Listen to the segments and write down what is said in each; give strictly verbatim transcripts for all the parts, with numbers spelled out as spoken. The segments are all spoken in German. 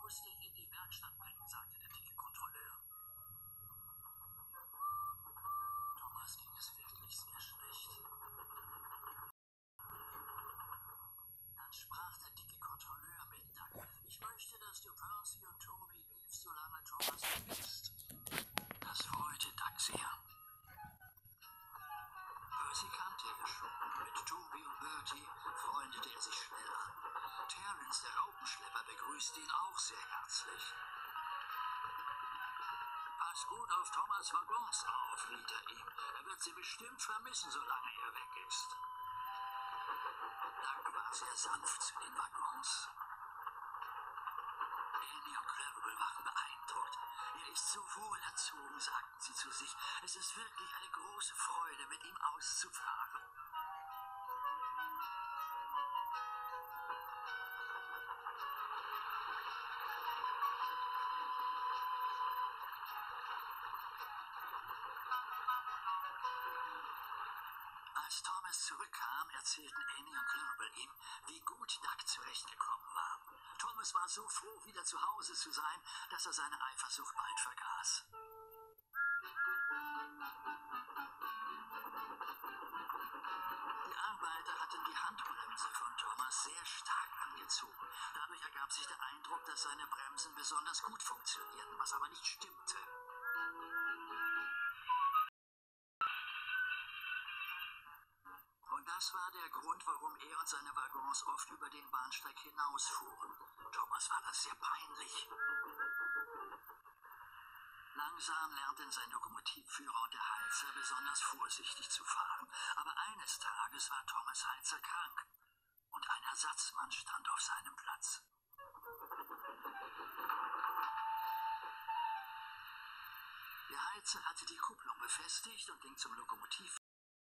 musste ich in die Werkstatt bringen, sagte der dicke Kontrolleur. Thomas ging es wirklich sehr schlecht. Dann sprach der dicke Kontrolleur mit Duck. Ich möchte, dass du Percy und Toby hilfst, solange Thomas weg ist. Das freute Duck sehr. Percy kannte er schon. Mit Toby und Bertie freundete er sich schnell an. Terence, der Raupenschlepper, begrüßte ihn auch sehr herzlich. Pass gut auf Thomas Waggons auf, riet er ihm. Er wird sie bestimmt vermissen, solange er weg ist. Duck war sehr sanft zu den Waggons. Annie und Clarabel waren beeindruckt. Er ist so wohlerzogen, sagten sie zu sich. Es ist wirklich eine große Freude, mit ihm auszufahren. Als Thomas zurückkam, erzählten Annie und Clarabel ihm, wie gut Duck zurechtgekommen war. Thomas war so froh, wieder zu Hause zu sein, dass er seine Eifersucht bald vergaß. Die Arbeiter hatten die Handbremse von Thomas sehr stark angezogen. Dadurch ergab sich der Eindruck, dass seine Bremsen besonders gut funktionierten, was aber nicht stimmte. Und das war der Grund, warum er und seine Waggons oft über den Bahnsteig hinausfuhren. Thomas war das sehr peinlich. Langsam lernten sein Lokomotivführer und der Heizer besonders vorsichtig zu fahren. Aber eines Tages war Thomas Heizer krank und ein Ersatzmann stand auf seinem Platz. Der Heizer hatte die Kupplung befestigt und ging zum Lokomotivbahnsteig,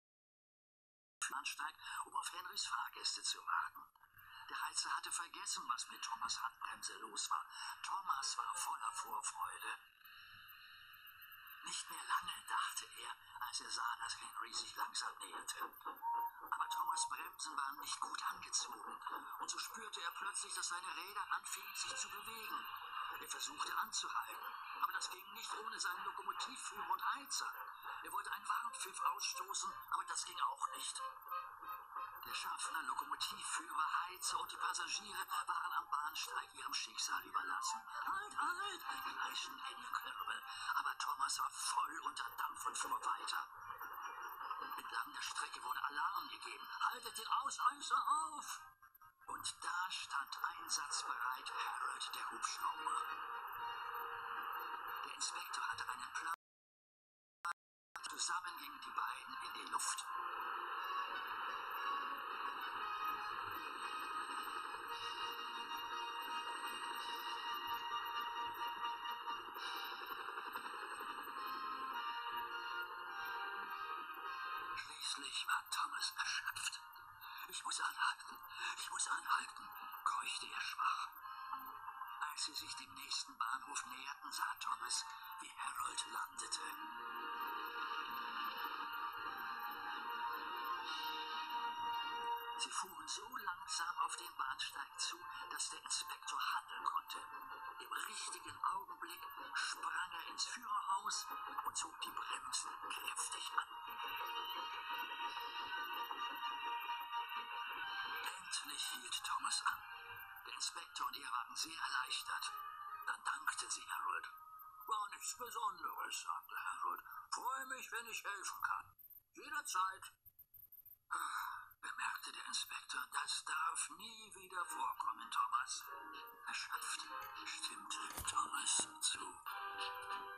um auf Henrys Fahrgäste zu warten. Der Heizer hatte vergessen, was mit Thomas' Handbremse los war. Thomas war voller Vorfreude. Nicht mehr lange, dachte er, als er sah, dass Henry sich langsam näherte. Aber Thomas' Bremsen waren nicht gut angezogen. Und so spürte er plötzlich, dass seine Räder anfingen, sich zu bewegen. Er versuchte anzuhalten, aber das ging nicht ohne seinen Lokomotivführer und Heizer. Er wollte einen Warnpfiff ausstoßen, aber das ging auch nicht. Der Schaffner, Lokomotivführer, Heizer und die Passagiere waren am Bahnsteig ihrem Schicksal überlassen. Halt, halt, kreischten Annie und Clarabel. Aber Thomas war voll unter Dampf und fuhr weiter. Entlang der Strecke wurde Alarm gegeben. Haltet den Ausreißer auf! Und da stand einsatzbereit Harold, der Hubschrauber. Der Inspektor hatte einen Plan. Zusammen gingen die beiden in die Luft. Schließlich war Thomas erschöpft. Ich muss anhalten, ich muss anhalten, keuchte er schwach. Als sie sich dem nächsten Bahnhof näherten, sah Thomas, wie Harold landete. Sie fuhren so langsam auf den Bahnsteig zu, dass der Inspektor handeln konnte. Im richtigen Augenblick sprang er ins Führerhaus und zog die Bremsen kräftig an. Endlich hielt Thomas an. Der Inspektor und er waren sehr erleichtert. Dann dankten sie Harold. War nichts Besonderes, sagte Harold. Freue mich, wenn ich helfen kann. Jederzeit. Bemerkte der Inspektor, das darf nie wieder vorkommen, Thomas. Erschöpft stimmte Thomas zu.